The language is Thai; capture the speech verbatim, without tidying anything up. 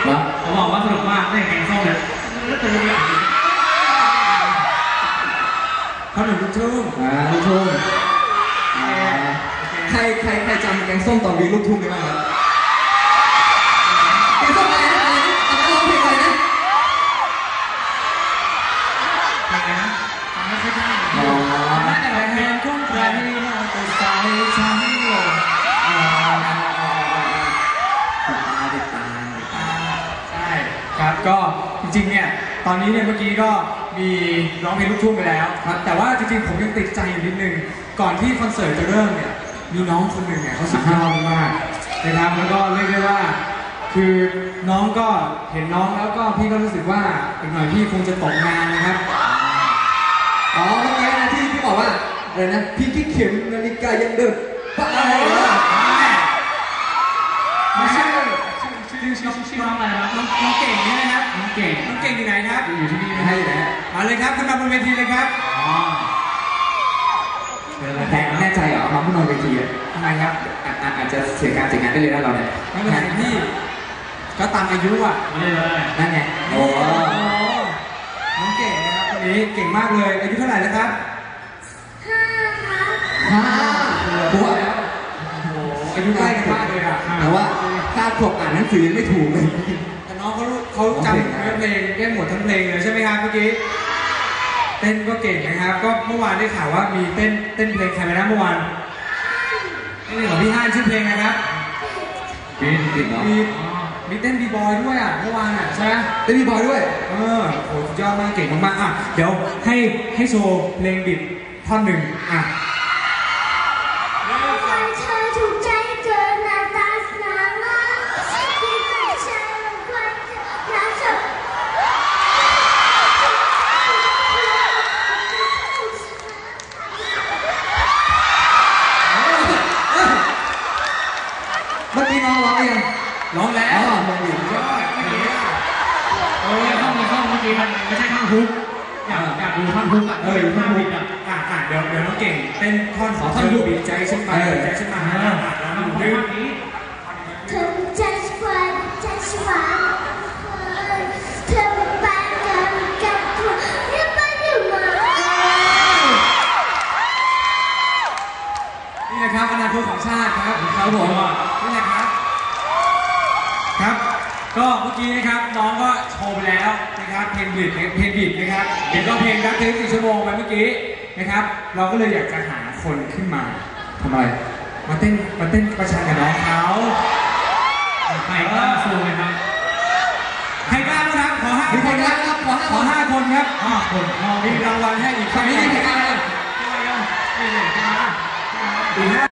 ผมบอกว่าสนุกมากเล่นแกงส้มเนี่ยแล้วตัวนี้ขนมลูกทุ่งอ่าลูกทุ่งใครใครใครจำแกงส้มตอนวีลูกทุ่งได้ไหมครับแกงส้มอะไรนะอะไรนะตอนนั้นร้องเพลงอะไรนะเพลงอะไรนะจำไม่ค่อยได้อ๋อน่าจะเป็นเพลงทุ่งใครเราจะใส่ทั้งโลกอ่าติดตาติดตาใช่ครับก็จริงๆเนี่ยตอนนี้เนี่ยเมื่อกี้ก็มีร้องเพลงลูกทุ่งไปแล้วครับแต่ว่าจริงๆผมยังติดใจอยู่นิดนึงก่อนที่คอนเสิร์ตจะเริ่มเนี่ยมีน้องคนหนึ่งเนี่ยเขาสุดยอดมากนะครับแล้วก็เรียกได้ว่าคือน้องก็เห็นน้องแล้วก็พี่ก็รู้สึกว่าอีกหน่อยพี่คงจะตกงานนะครับอ๋อเมื่อกี้นะที่พี่บอกว่าอะไรนะพี่คิดเข็มนาฬิกายังเดินบ้าอะไรนะไม่ใช่ชื่อชื่อชื่อน้องอะไรครับน้องน้องเก่งใช่ไหมครับน้องเก่งน้องเก่งอยู่ไหนครับอยู่ที่นี่ให้เลยฮะมาเลยครับขึ้นมาบนเวทีเลยครับอ๋อแต่แน่ใจเหรอน้องผู้นอนเวทีทำไมครับอาจจะเสียการเสียงานได้เลยนะเราเนี่ยไม่เป็นไรพี่ก็ตามอายุอ่ะไม่เลยนั่นไงโอ้น้องเก่งนะครับคนนี้เก่งมากเลยอายุเท่าไหร่แล้วครับห้าตัวแล้วอายุใกล้กันมากเลยอ่ะแต่ว่าถ้าขวบอ่านหนังสือยังไม่ถูกเลยแต่น้องเขาเขาจำเนื้อเพลงได้หมดทั้งเพลงเลยใช่ไหมครับเมื่อกี้เต้นก็เก่งนะครับก็เมื่อวานได้ข่าวว่ามีเต้นเต้นเพลงใครไปนะเมื่อวานนี่ของพี่ฮั่นชื่อเพลงนะครับมีมีมีเต้นบีบอยด้วยอ่ะเมื่อวานอ่ะใช่ไหมเต้นบีบอยด้วยเออโหยอดมากเก่งมากๆอ่ะเดี๋ยวให้ให้โชว์เพลงบิดท่อนหนึ่งอ่ะเมื่อกี้น้องร้องยังร้องแล้วอ๋อมองอยู่ยอดเมื่อกี้เออท่อนท่อนเมื่อกี้มันไม่ใช่ท่อนฮุกอยากอยากดูท่อนฮุกอ่ะเออท่อนฮุกอ่ะอ่ะอ่ะเดี๋ยวเดี๋ยวน้องเก่งเต้นท่อนขอท่อนฮุกบีบใจฉันไปใจฉันมาอ่ะแล้วดูดึงเธอใจฉันไว้ใจฉันไว้เธอไปกันกันเธอเรียกไปเรียกมานี่นะครับอนาคตของชาติครับเขาบอกว่านี่แหละครับครับก็เมื่อกี้นะครับน้องก็โชว์ไปแล้วนะครับเพลงบิดเพลงบิดนะครับเห็นก็เพลงรักเธอสี่ชั่วโมงไปเมื่อกี้นะครับเราก็เลยอยากจะหาคนขึ้นมาทำอะไรมาเต้นมาเต้นประชันกับน้องเขาใครกล้าสู้ไหมครับใครกล้าบ้างครับขอห้าคนครับขอห้าคนครับห้าคนมีรางวัลให้อีกคนนี้ใครกล้าไม่ไม่ไม่ไม่ไม่